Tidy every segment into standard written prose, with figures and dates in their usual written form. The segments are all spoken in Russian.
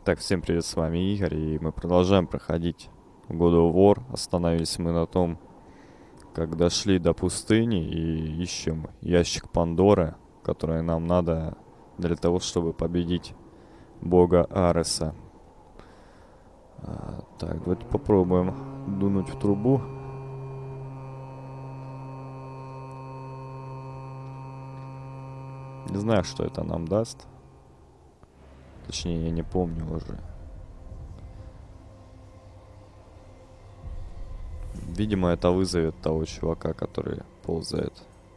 Итак, всем привет, с вами Игорь, и мы продолжаем проходить God of War. Остановились мы на том, как дошли до пустыни и ищем ящик Пандоры, который нам надо для того, чтобы победить бога Ареса. Так, давайте попробуем дунуть в трубу. Не знаю, что это нам даст. Точнее, я не помню уже. Видимо, это вызовет того чувака, который ползает.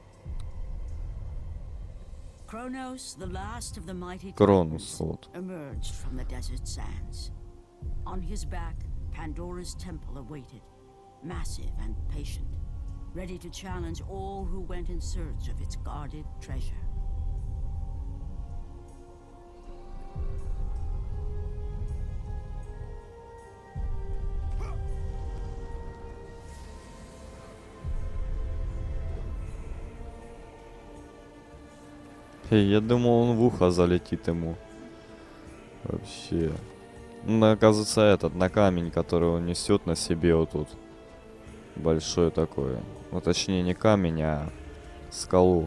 Kronos, the last of the mighty Кронус, Titans, вот. emerged from the desert sands. On his back, Pandora's temple awaited, massive and patient, ready to challenge all who went in search of its guarded treasure. Я думал, он в ухо залетит ему. Вообще. Ну, оказывается, этот, на камень, который он несет на себе вот тут. Большой такой. Ну, точнее, не камень, а скалу.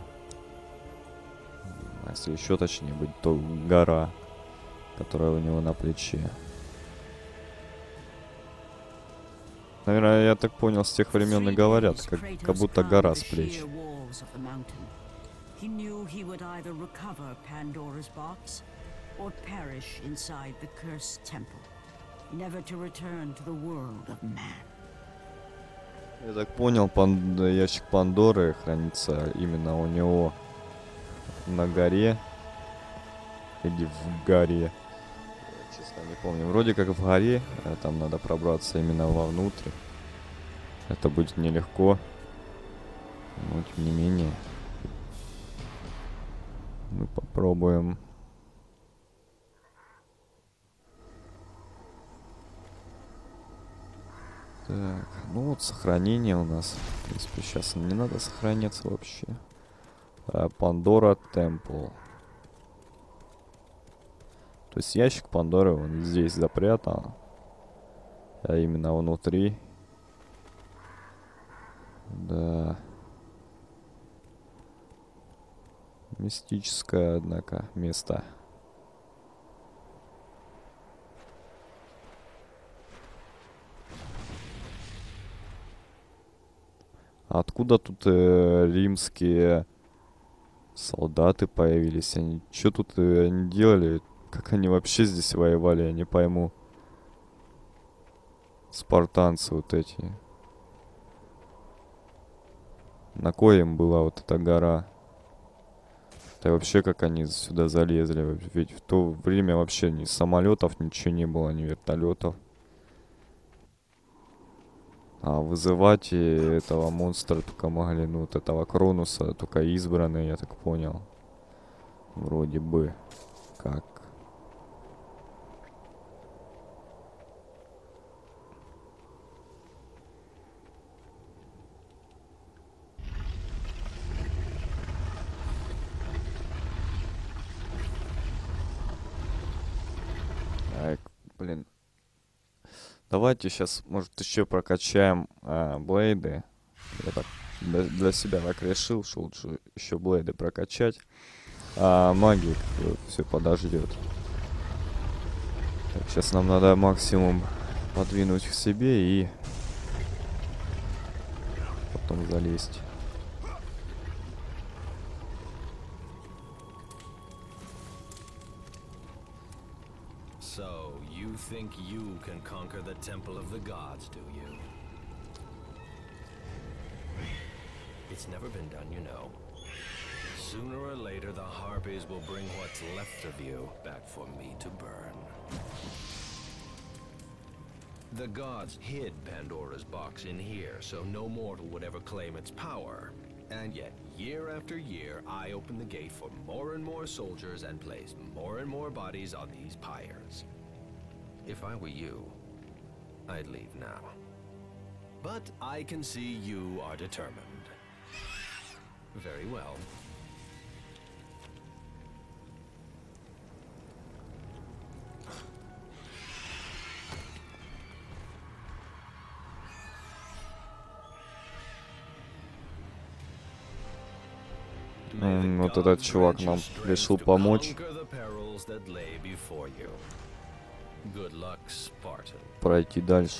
А если еще точнее быть, то гора, которая у него на плече. Наверное, я так понял, с тех времен и говорят, как будто гора с плеч. He knew he would either recover Pandora's box or perish inside the cursed temple, never to return to the world of man. Я так понял, ящик Пандоры хранится именно у него на горе. Или в горе. Честно, не помню. Вроде как в горе. Там надо пробраться именно вовнутрь. Это будет нелегко. Но тем не менее. Мы попробуем. Так, ну вот сохранение у нас. В принципе, сейчас не надо сохраняться вообще. Пандора Темпл. То есть ящик Пандоры он здесь запрятан. А именно внутри. Да. Мистическое, однако, место. Откуда тут римские солдаты появились? Они что тут они делали? Как они вообще здесь воевали? Я не пойму. Спартанцы вот эти. На кой им была вот эта гора? Да и вообще, как они сюда залезли? Ведь в то время вообще ни самолетов, ничего не было, ни вертолетов. А вызывать этого монстра только могли, ну, вот этого Кронуса, только избранные, я так понял. Вроде бы. Как? Ай, блин. Давайте сейчас, может, еще прокачаем блейды. Я так для себя так решил, что лучше еще блейды прокачать. А магии все подождет. Так, сейчас нам надо максимум подвинуть к себе и потом залезть. So, you think you can conquer the Temple of the Gods, do you? It's never been done, you know. Sooner or later, the Harpies will bring what's left of you back for me to burn. The gods hid Pandora's box in here, so no mortal would ever claim its power. And yet, year after year, I open the gate for more and more soldiers and place more and more bodies on these pyres. If I were you, I'd leave now. But I can see you are determined. Very well. Вот этот чувак нам решил помочь. Пройти дальше.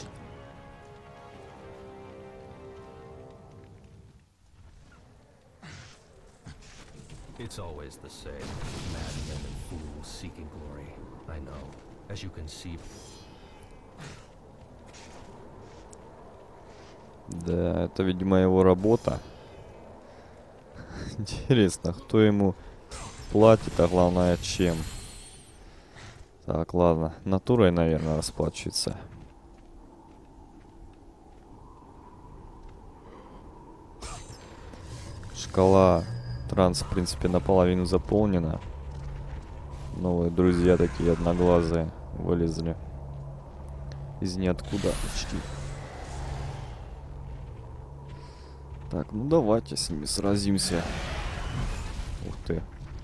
It's always the same. Madmen and fools seeking glory. I know. As you can see. Да, это, видимо, его работа. Интересно, кто ему платит, а главное, чем? Так, ладно. Натурой, наверное, расплачивается. Шкала транс, в принципе, наполовину заполнена. Новые друзья такие одноглазые вылезли из ниоткуда почти. Так, ну давайте с ними сразимся. Ух ты.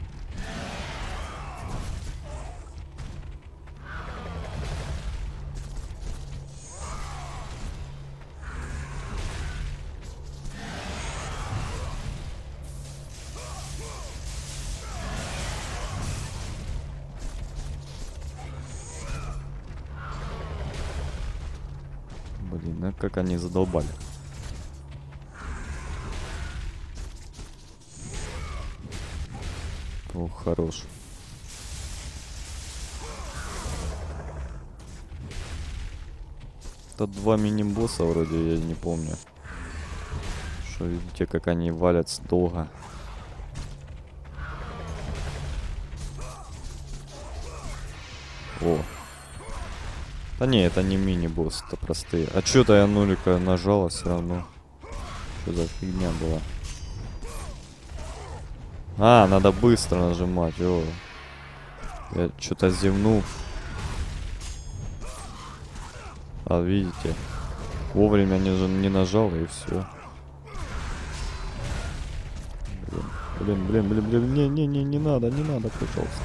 Блин, ну как они задолбали. Ох, хорош. Это 2 мини-босса вроде, я не помню. Что видите, как они валятся долго. О. Да не, это не мини-босс, это простые. А чё-то я нулика нажала все равно. Что за фигня была? А, надо быстро нажимать. О. Я что-то зевнул. А видите, вовремя не нажал и все. Блин, не надо, пожалуйста.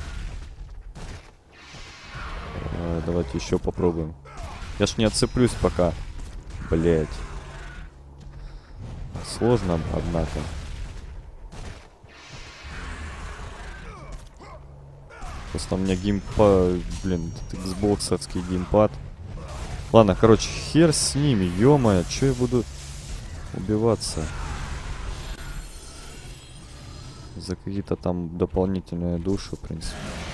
Давайте еще попробуем. Я ж не отцеплюсь пока. Блять. Сложно, однако. Просто у меня геймпад, блин, xbox-овский геймпад. Ладно, короче, хер с ними, ё-моё, чё я буду убиваться? За какие-то там дополнительные души, в принципе.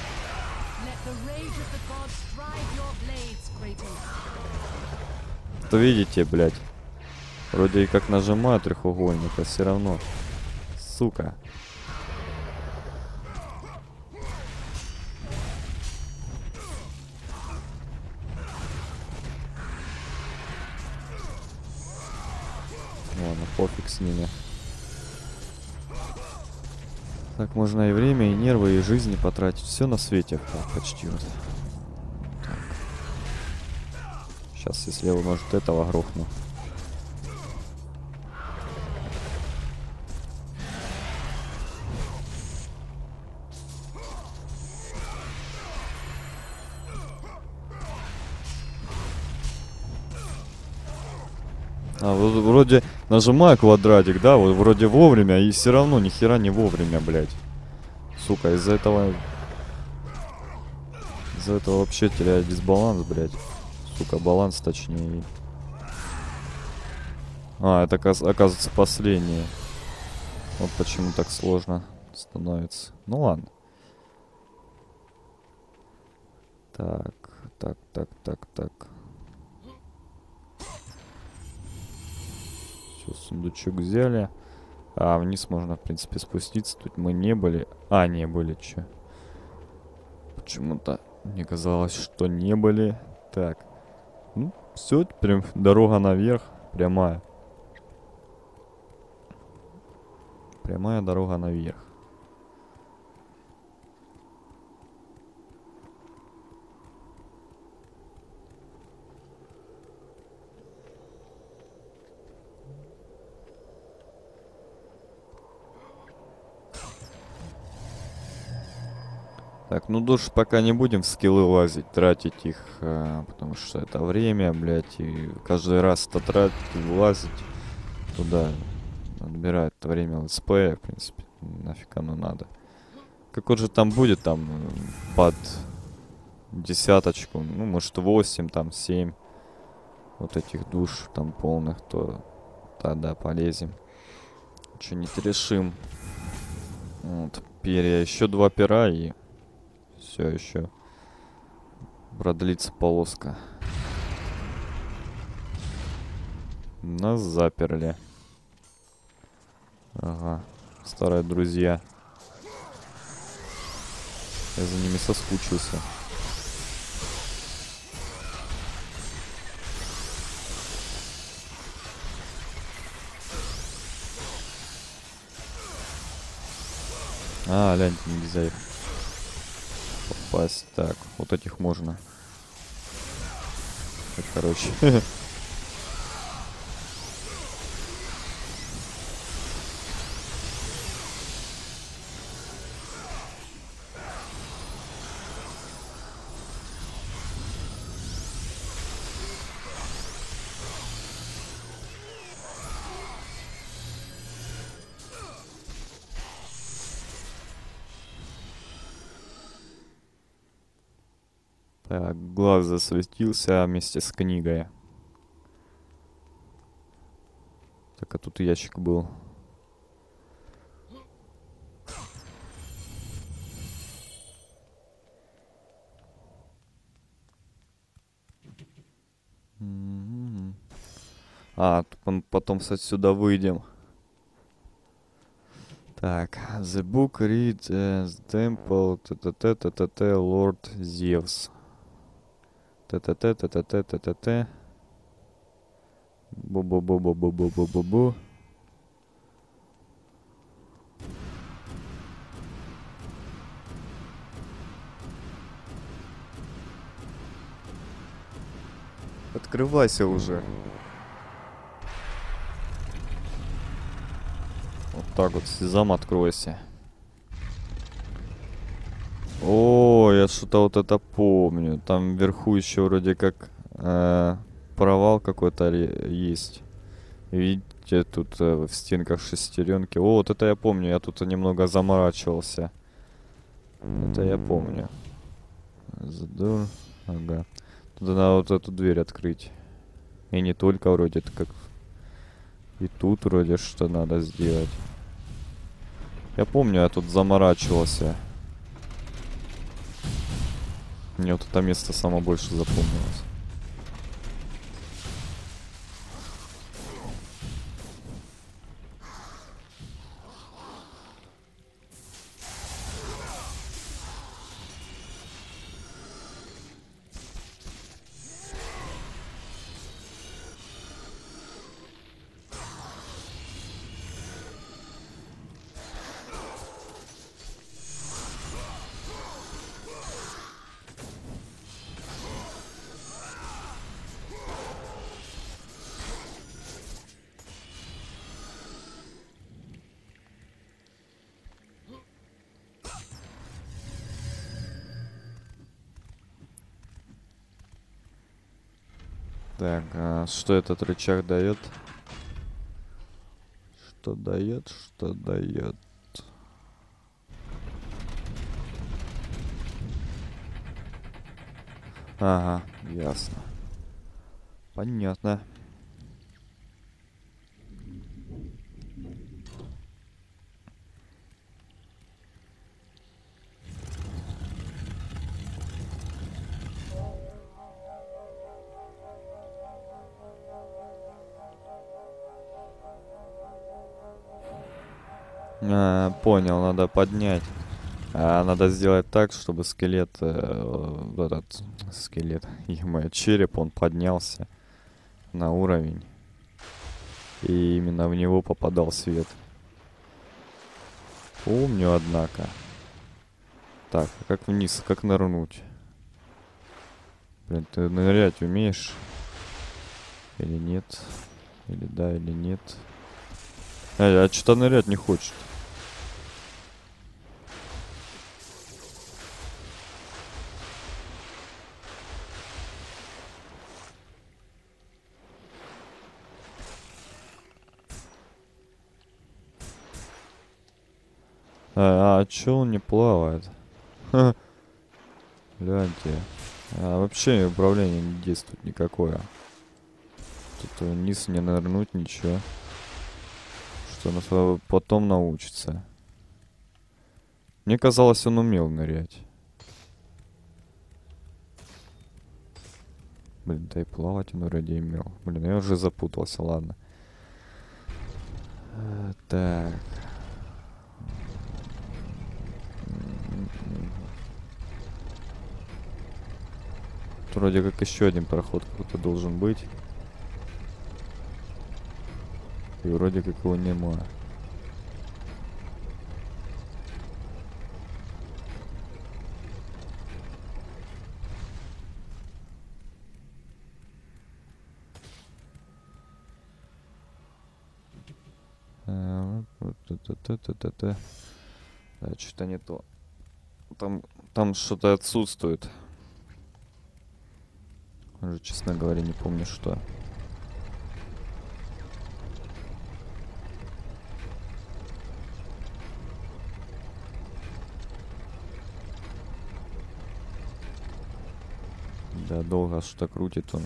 То видите, блядь. Вроде и как нажимаю треугольник, а все равно. Сука. Ладно, пофиг с ними. Так можно и время, и нервы, и жизни потратить. Все на свете. Так, почти вот. Так. Сейчас, если я, может, этого грохну. А, вот вроде нажимаю квадратик, да, вот вроде вовремя, и все равно ни хера не вовремя, блядь. Сука, из-за этого вообще теряю дисбаланс, блядь. Сука, баланс точнее. А, это оказывается последнее. Вот почему так сложно становится. Ну ладно. Так. Все, сундучок взяли. А, вниз можно, в принципе, спуститься. Тут мы не были. А, не были, че? Почему-то мне казалось, что не были. Так. Ну, все, прям дорога наверх. Прямая. Прямая дорога наверх. Так, ну душ пока не будем в скиллы лазить, тратить их, потому что это время, блядь, и каждый раз это тратить и лазить туда, отбирает время летсплея, в принципе. нафиг оно надо. Какой же там будет, там, под десяточку, ну, может, 8, там, 7 вот этих душ там полных, то тогда полезем. Что-нибудь решим. Вот, перья, еще 2 пера, и все еще продлится полоска. Нас заперли. Ага, старые друзья. Я за ними соскучился. А, гляньте, нельзя их попасть. Так, вот этих можно. Так, короче. Так, глаз засветился вместе с книгой. Так, а тут ящик был. А, потом, кстати, сюда выйдем. Так, the book read the temple, т-т-т-т-т, Lord Zeus. Т-т-т-т-т-т-т-т. Бу-бу-бу-бу-бу-бу-бу-бу-бу. Открывайся уже. Вот так вот, сезам, откройся. О, я что-то вот это помню. Там вверху еще вроде как провал какой-то есть. Видите, тут в стенках шестеренки. О, вот это я помню. Я тут немного заморачивался. Это я помню. Задор. Ага. Тут надо вот эту дверь открыть. И не только вроде, это как... И тут вроде что надо сделать. Я помню, я тут заморачивался. Мне вот это место само больше запомнилось. Так, а что этот рычаг дает? Что дает? Что дает? Ага, ясно. Понятно. Понял, надо поднять. Надо сделать так, чтобы скелет, этот скелет, мой череп, он поднялся на уровень. И именно в него попадал свет. Помню, однако. Так, а как вниз, как нырнуть? Блин, ты нырять умеешь? Или нет? Или да, или нет? А что-то нырять не хочет. А чё он не плавает? Ха. Гляньте. Вообще управление не действует никакое. Тут вниз не нырнуть, ничего. Что он потом научится. Мне казалось, он умел нырять. Блин, да и плавать он вроде имел. Блин, я уже запутался, ладно. Так. Тут вроде как еще один проход какой-то должен быть. И вроде как его нема. Да, что-то не то. Там что-то отсутствует. Уже, честно говоря, не помню, что. Да, долго что-то крутит он.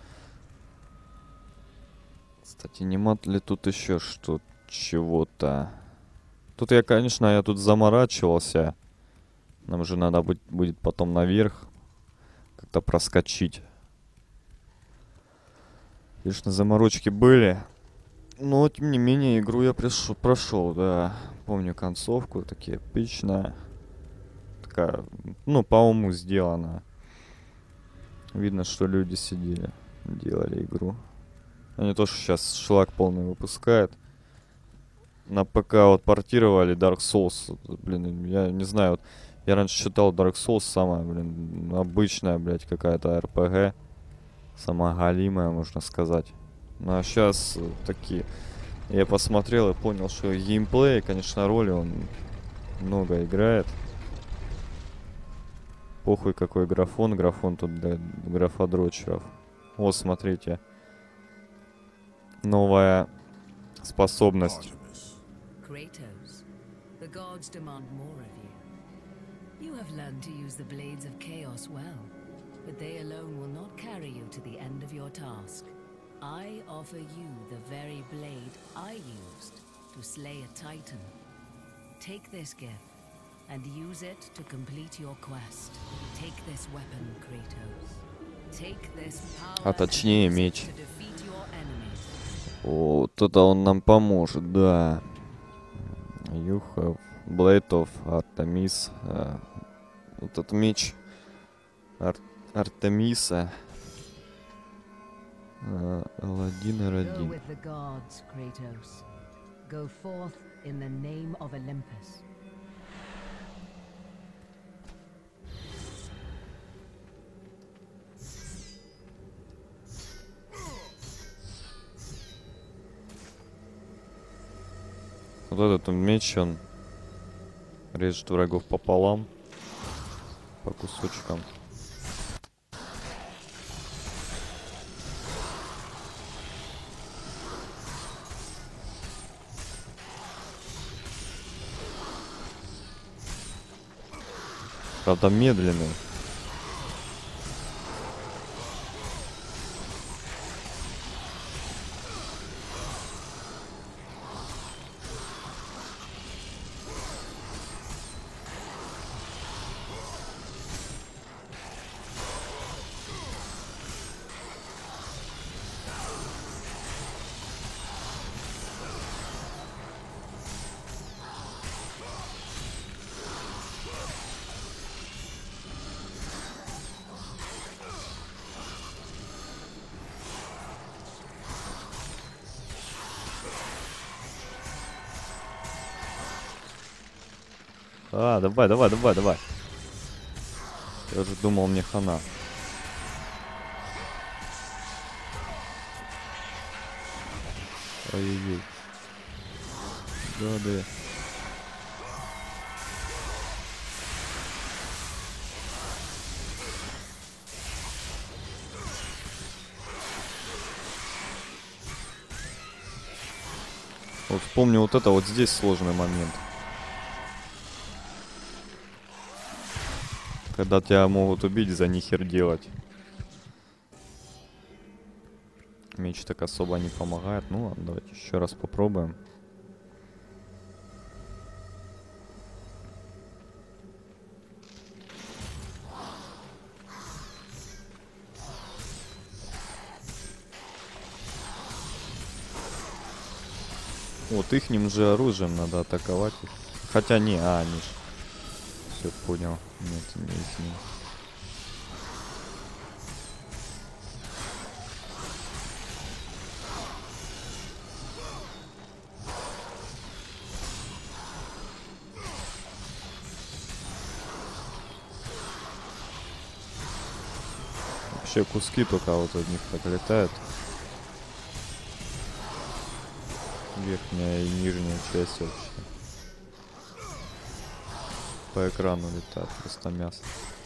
Кстати, нема ли тут еще что чего-то? Тут я, конечно, я тут заморачивался. Нам же надо будет потом наверх как-то проскочить. Конечно, заморочки были. Но, тем не менее, игру я прошел, да. Помню концовку, такие эпичная. Такая, ну, по уму сделана. Видно, что люди сидели, делали игру. А не то, что сейчас шлак полный выпускает. На ПК вот портировали Dark Souls. Блин, я не знаю, вот я раньше читал Dark Souls, самая, блин, обычная, блядь, какая-то RPG. Самая галимая, можно сказать. Ну а сейчас такие... Я посмотрел и понял, что геймплей, конечно, роли он много играет. Похуй какой графон. Графон тут для графодрочеров. Вот, смотрите. Новая способность. Kratos, the gods demand more of you. You have learned to use the blades of chaos well, but they alone will not carry you to the end of your task. I offer you the very blade I used to slay a titan. Take this gift and use it to complete your quest. Take this weapon, Kratos. Take this power А точнее меч. to defeat your enemies. Вот это он нам поможет, да. You have Blade of Artemis. Вот этот меч Артемиса. Аладдин Go Радин. with the gods, Kratos. Go forth in the name of Olympus. Вот этот меч, он режет врагов пополам. По кусочкам. Правда, медленный. Давай. Я уже думал, мне хана. Ой-ой-ой. Да. Вот вспомню вот это вот здесь сложный момент. Когда тебя могут убить за нихер делать. Меч так особо не помогает. Ну ладно, давайте еще раз попробуем. Вот ихним же оружием надо атаковать их. Хотя не, они ж. Все понял. Нет, не ихним. Вообще куски только вот от них так летают. Верхняя и нижняя часть вообще. По экрану летает просто мясо.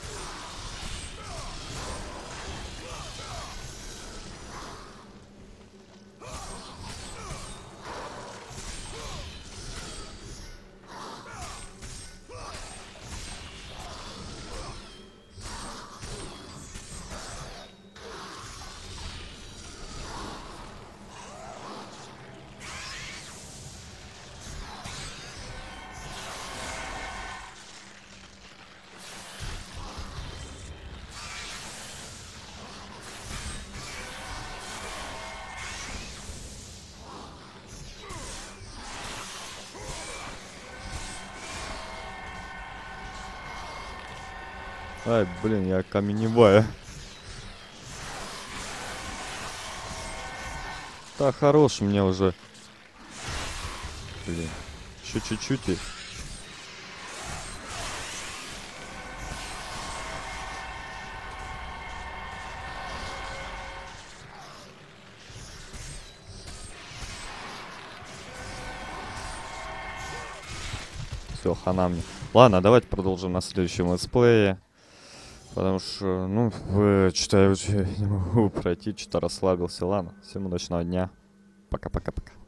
Ай, блин, я каменевая. Да хорош мне уже. Блин, еще чуть-чуть и... Все, хана мне. Ладно, давайте продолжим на следующем летсплее. Потому что, ну, что-то я уже не могу пройти, что-то расслабился. Ладно, всем удачного дня. Пока-пока-пока.